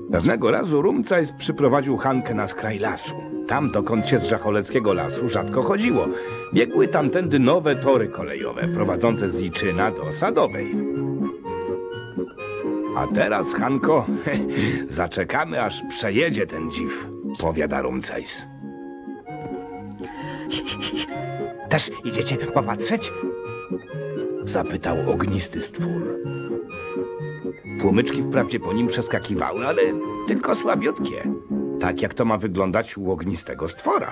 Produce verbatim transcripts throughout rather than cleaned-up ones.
Pewnego razu Rumcajs przyprowadził Hankę na skraj lasu. Tam, dokąd się z Żacholeckiego lasu rzadko chodziło. Biegły tamtędy nowe tory kolejowe, prowadzące z Liczyna do Sadowej. A teraz, Hanko, zaczekamy, aż przejedzie ten dziw, powiada Rumcajs. Też idziecie popatrzeć? Zapytał ognisty stwór. Płomyczki wprawdzie po nim przeskakiwały, ale tylko słabiutkie. Tak jak to ma wyglądać u ognistego stwora.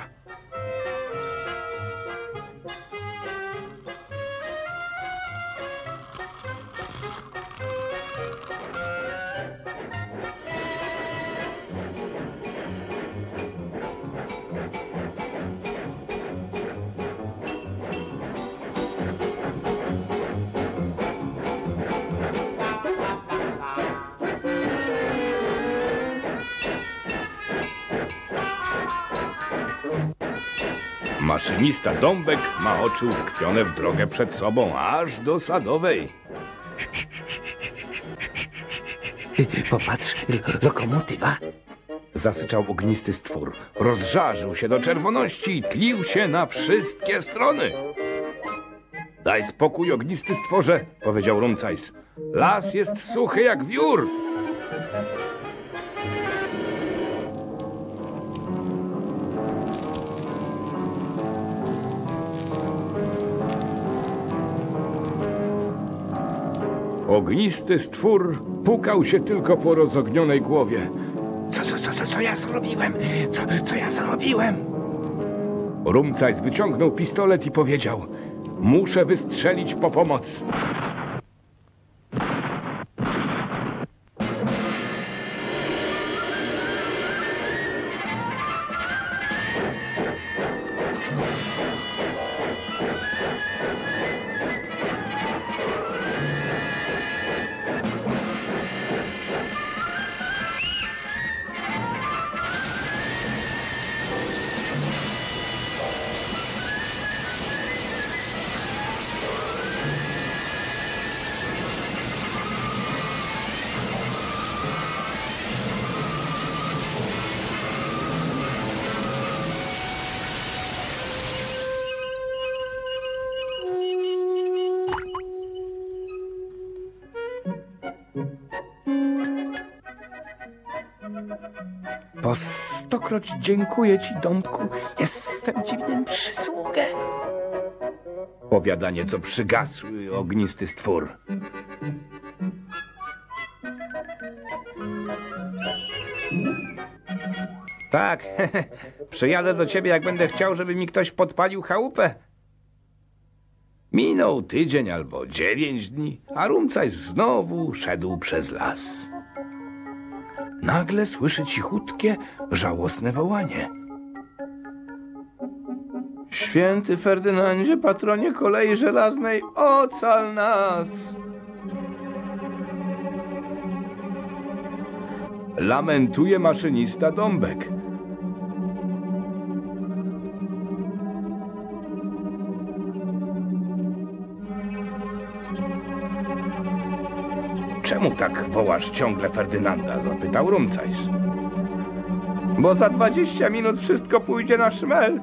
Maszynista Dąbek ma oczy utkwione w drogę przed sobą, aż do Sadowej. Popatrz, lokomotywa. Zasyczał ognisty stwór. Rozżarzył się do czerwoności i tlił się na wszystkie strony. Daj spokój, ognisty stworze, powiedział Rumcajs. Las jest suchy jak wiór. Ognisty stwór pukał się tylko po rozognionej głowie. Co, co, co, co, co ja zrobiłem? Co, co ja zrobiłem? Rumcajs wyciągnął pistolet i powiedział: muszę wystrzelić po pomoc. Po stokroć dziękuję ci, Dąbku. Jestem ci winien przysługę. Powiada nieco przygasły ognisty stwór. Tak, przyjadę do ciebie, jak będę chciał, żeby mi ktoś podpalił chałupę. Minął tydzień albo dziewięć dni, a Rumcajs znowu szedł przez las. Nagle słyszy cichutkie, żałosne wołanie. Święty Ferdynandzie, patronie kolei żelaznej, ocal nas! Lamentuje maszynista Dąbek. Czemu tak wołasz ciągle Ferdynanda? Zapytał Rumcajs. Bo za dwadzieścia minut wszystko pójdzie na szmelc.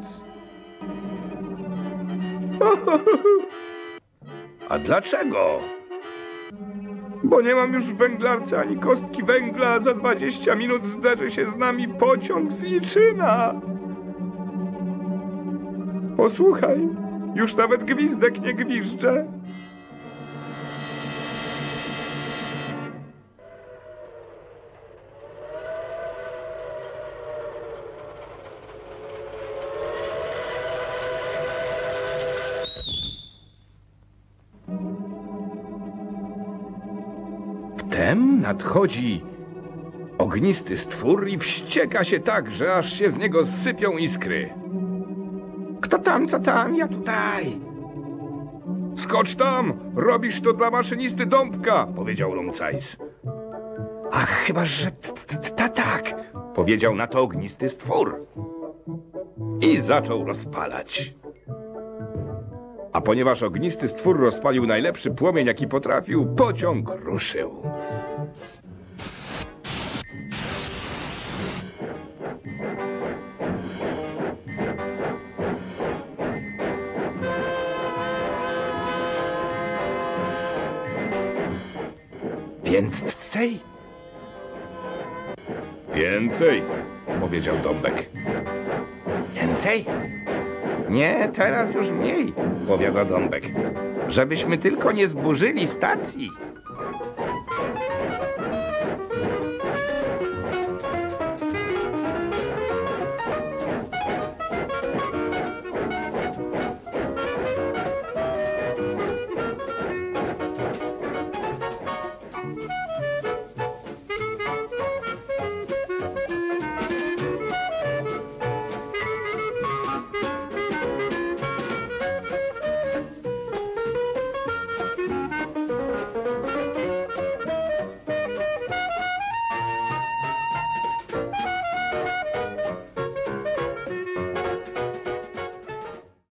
A dlaczego? Bo nie mam już w węglarce ani kostki węgla, a za dwadzieścia minut zderzy się z nami pociąg z Liczyna. Posłuchaj, już nawet gwizdek nie gwizdże. Wtem nadchodzi ognisty stwór i wścieka się tak, że aż się z niego sypią iskry. Kto tam, co tam? Ja tutaj. Skocz tam! Robisz to dla maszynisty Dąbka, powiedział Rumcajs. Ach, chyba, że ta tak, powiedział na to ognisty stwór. I zaczął rozpalać. A ponieważ ognisty stwór rozpalił najlepszy płomień, jaki potrafił, pociąg ruszył. Więcej? Więcej, powiedział Dąbek. Więcej? Nie, teraz już mniej, powiada Dąbek. Żebyśmy tylko nie zburzyli stacji.